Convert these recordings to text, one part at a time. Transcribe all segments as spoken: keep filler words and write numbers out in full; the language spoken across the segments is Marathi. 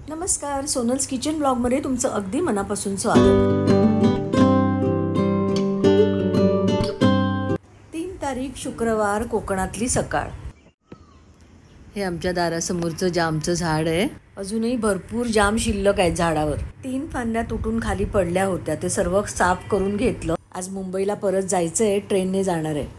नमस्कार, सोनल्स किचन ब्लॉगमध्ये तुमचं अगदी मनापासून स्वागत। तीन तारीख शुक्रवार, कोकणातली सकाळ। हे आमच्या दारासमोरचं जामचं झाड आहे। अजूनही भरपूर जाम शिल्लक आहे झाडावर। तीन फांद्या तुटून खाली पडल्या होत्या, ते सर्व साफ करून घेतलं। आज मुंबईला परत जायचंय, ट्रेनने जाणार आहे।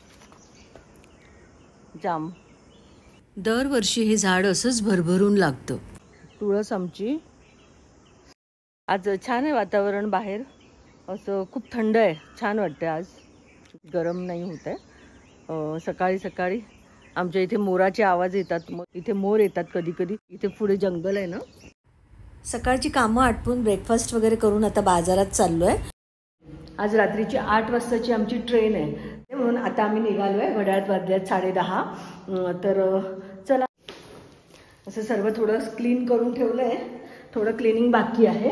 जाम दरवर्षी हे झाड असंच भरभरून लागतं। तुळस आमची। आज छान आहे वातावरण, बाहेर असं खूप थंड आहे, छान वाटते। आज गरम नाही होत आहे। सकाळी सकाळी आमच्या इथे मोराचे आवाज येतात, इथे मोर येतात कधी कधी। इथे पुढे जंगल आहे ना। सकाळची कामं आटपून ब्रेकफास्ट वगैरे करून आता बाजारात चाललोय। आज रात्रीची आठ वाजताची आमची ट्रेन आहे, म्हणून आता आम्ही निघालोय। घड्याळात वाजल्यात साडे दहा। तर चला, असं सर्व थोडं क्लीन करून ठेवलंय, थोडं क्लिनिंग बाकी आहे।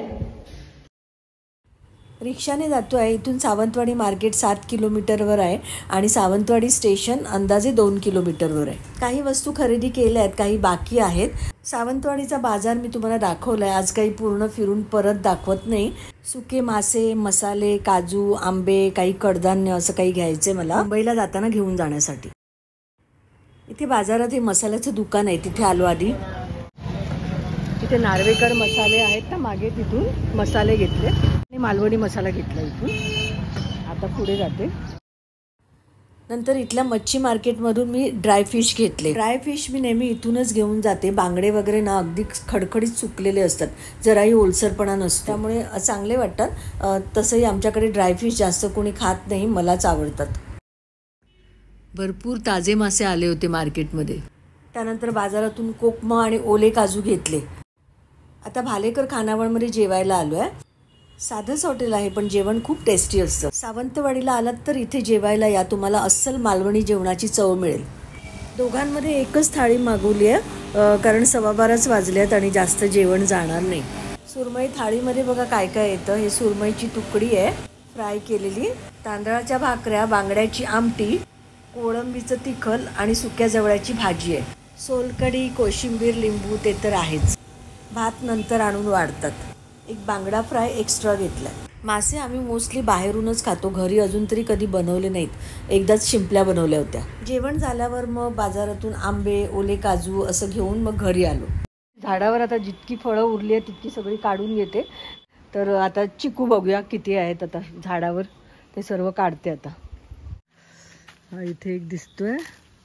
रिक्षाने जातो आहे। इथून सावंतवाडी मार्केट सात किलोमीटरवर आहे आणि सावंतवाडी स्टेशन अंदाजे दोन किलोमीटरवर आहे। काही वस्तू खरेदी केल्या आहेत, काही बाकी आहेत। सावंतवाडीचा बाजार मी तुम्हाला दाखवलाय, आज काही पूर्ण फिरून परत दाखवत नाही। सुके मासे, मसाले, काजू, आंबे, काही कडधान्य असं काही घ्यायचे मला मुंबईला जाताना घेऊन जाण्यासाठी। इथे बाजारात हे मसाल्याचं दुकान आहे, तिथे आलो आधी। इथे नार्वेकर मसाले आहेत ना मागे, तिथून मसाले घेतले आणि मालवणी मसाला घेतला इथून। आता पुढे जाते। नंतर इथल्या मच्छी मार्केटमधून मी ड्राय फिश घेतले। ड्राय फिश मी नेहमी इथूनच घेऊन जाते। बांगडे वगैरे ना अगदी खडखडीत सुकलेले असतात, जराही ओलसरपणा नसतो, त्यामुळे चांगले वाटतात। तसंही आमच्याकडे ड्राय फिश जास्त कोणी खात नाही, मलाच आवडतात। भरपूर ताजे मासे आले होते मार्केटमध्ये। त्यानंतर बाजारातून कोकमा आणि ओले काजू घेतले। आता भालेकर खानावळमध्ये जेवायला आलो आहे। साधंच हॉटेल आहे, पण जेवण खूप टेस्टी असतं। सावंतवाडीला आलात तर इथे जेवायला या, तुम्हाला अस्सल मालवणी जेवणाची चव मिळेल। दोघांमध्ये एकच थाळी मागवली आहे, कारण सव्वा बाराच वाजल्यात आणि जास्त जेवण जाणार नाही। सुरमई थाळीमध्ये बघा काय काय येतं। हे सुरमईची तुकडी आहे फ्राय केलेली, तांदळाच्या भाकऱ्या, बांगड्याची आमटी, कोळंबीचं तिखल आणि सुक्या जवळ्याची भाजी आहे। सोलकढी, कोशिंबीर, लिंबू ते तर आहेच। भात नंतर आणून वाढतात। एक बांगडा फ्राय एक्स्ट्रा घेतला। मासे आम्ही मोस्टली बाहेरूनच खातो, घरी अजून तरी कधी बनवले नाहीत। एकदाच शिंपल्या बनवल्या होत्या। जेवण झाल्यावर मग बाजारातून आंबे, ओले काजू असं घेऊन मग घरी आलो। झाडावर आता जितकी फळं उरली आहेत तितकी सगळी काढून घेते। तर आता चिकू बघूया किती आहेत आता झाडावर, ते सर्व काढते आता। हा इथे एक दिसतोय।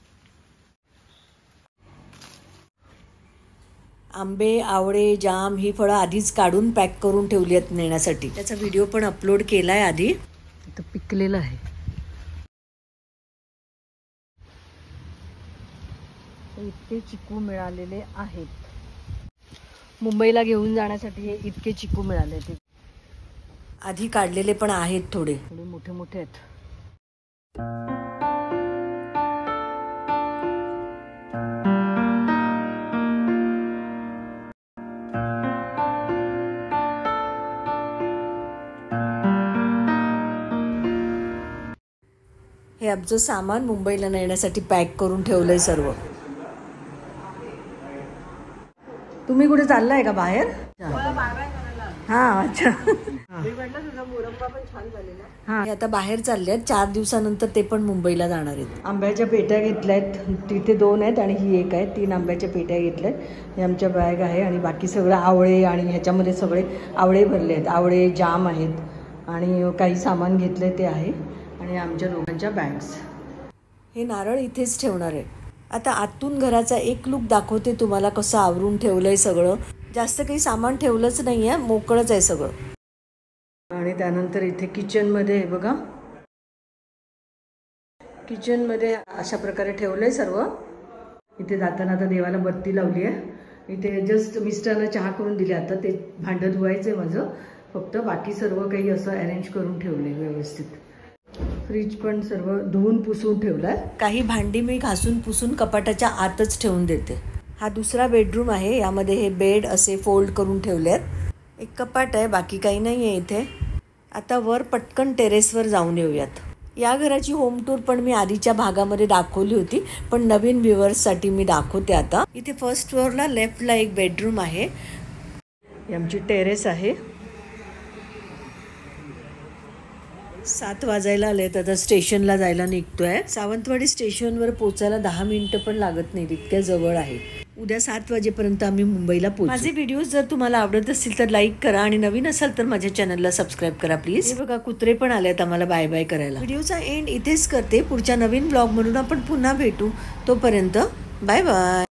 आंबे, आवळे, जाम ही फळं आधीच काढून पॅक करून ठेवली आहेत नेण्यासाठी। त्याचा व्हिडिओ पण अपलोड केलाय आधी। इथं पिकलेलं आहे। इतके चिकू मिळालेले आहेत। मुंबईला घेऊन जाण्यासाठी हे इतके चिकू मिळाले। ते आधी काढलेले पण आहेत, थोडे थोडे मोठे मोठे आहेत। हे आमचं सामान मुंबईला नेण्यासाठी पॅक करून ठेवलंय सर्व। तुम्ही कुठे चाललाय का बाहेर? हा अच्छा। हा, आता बाहेर चालले आहेत। चार दिवसानंतर ते पण मुंबईला जाणार आहेत। आंब्याच्या पेट्या घेतल्यात, तिथे दोन आहेत आणि ही एक आहे। तीन आंब्याच्या पेट्या घेतल्यात। हे आमच्या बॅग आहे आणि बाकी सगळं आवळे, आणि ह्याच्यामध्ये सगळे आवळे भरले आहेत। आवळे, जाम आहेत आणि काही सामान घेतलंय ते आहे, आणि आमच्या दोघांच्या बॅग्स। हे नारळ इथेच ठेवणार आहे। आता आतून घराचा एक लुक दाखवते तुम्हाला, कसं आवरून ठेवलंय सगळं। जास्त काही सामान ठेवलंच नाही आहे, मोकळंच आहे सगळं। आणि त्यानंतर इथे किचनमध्ये आहे बघा, किचनमध्ये अशा प्रकारे ठेवलंय सर्व। इथे जाताना आता देवाला बत्ती लावली आहे। इथे जस्ट मिस्टरला चहा करून दिले, आता ते भांडं धुवायचंय माझं फक्त, बाकी सर्व काही असं अरेंज करून ठेवलंय व्यवस्थित। फ्रीज पण सर्व धुवून पुसून ठेवलाय। काही भांडी मी घासून पुसून कपाटाच्या आतच ठेवून देते। हा दुसरा बेडरूम आहे, यामध्ये हे बेड असे फोल्ड करून ठेवलेत। एक कपाट आहे, बाकी काही नाही आहे इथे। आता वर पटकन टेरेसवर जाऊन येऊयात। या घराची होम टूर पण मी आधीच्या भागामध्ये दाखवली होती, पण नवीन व्ह्युअर्ससाठी मी दाखवते आता। इथे फर्स्ट फ्लोअरला लेफ्टला एक बेडरूम आहे। ही आमची टेरेस आहे. सात वाजायला आलेत, आता स्टेशनला जायला निघतोय. सावंतवाडी स्टेशनवर पोचायला दहा मिनिटं पण लागत नाहीत, इतक्या जवळ आहे. उद्या सात वाजेपर्यंत आम्ही मुंबईला पोहोचू. माझे व्हिडिओज जर तुम्हाला आवडत असतील तर लाईक करा आणि नवीन असाल तर माझ्या चॅनलला सबस्क्राईब करा प्लीज. हे बघा कुत्रे पण आलेत आम्हाला बाय बाय करायला. व्हिडिओचा एंड इथेच करते. पुढच्या नवीन ब्लॉग म्हणून आपण पुन्हा भेटू. तोपर्यंत बाय बाय.